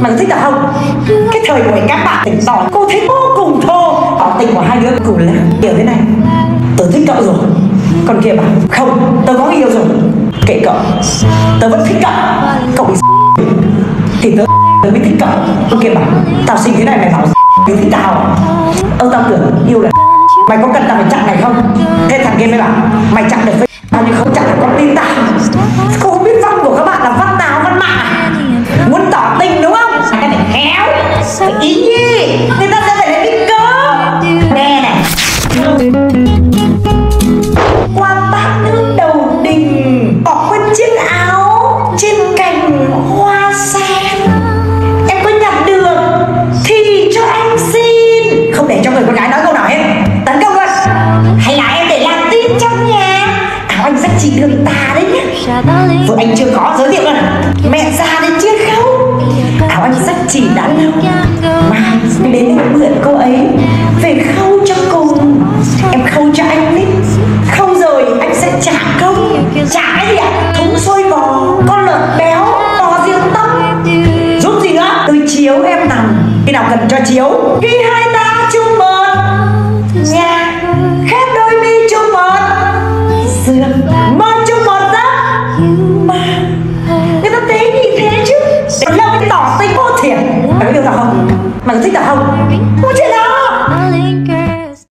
Mày có thích tao không? Cái thời của các bạn tỉnh tỏ cô thấy vô cùng thô. Tỏ tình của hai đứa cùng là kiểu thế này. Tớ thích cậu rồi. Còn kia bảo không, tớ có người yêu rồi. Kệ cậu, tớ vẫn thích cậu. Cậu bị thì tớ mới thích cậu. Còn kia bảo tao xinh thế này mày bảo mới thích tao. Tao tưởng yêu là mày có cần tao phải chặn này không? Thế thằng kia mới bảo mày chặn được với tao nhưng không chặn được con tin tao. Cô không biết văn của các bạn là văn nào văn mạng à? Muốn tỏ tình đúng không? Cái này khéo, phải ý nhi, người ta sẽ phải lấy cái cớ. Nghe này, qua bát nước đầu đình, bỏ quên chiếc áo trên cành hoa sen. Em có nhặt được thì cho anh xin. Không để cho người con gái nói câu nào hết, tấn công luôn. Hay là em để làm tin trong nhà. Áo anh rất chỉ đường tà đấy nhá. Vừa anh chưa có giới thiệu luôn. Mẹ già đấy chưa khâu. Áo anh rất chỉ đã lâu. Mai đến em mượn cô ấy về khâu cho cùng. Em khâu cho anh đi. Khâu rồi anh sẽ trả công. Trả cái gì ạ? Thúng xôi bò, con lợn béo, bò riêng tóc. Giúp gì nữa? Tôi chiếu em nằm. Khi nào cần cho chiếu, khi hai ta chung mơ.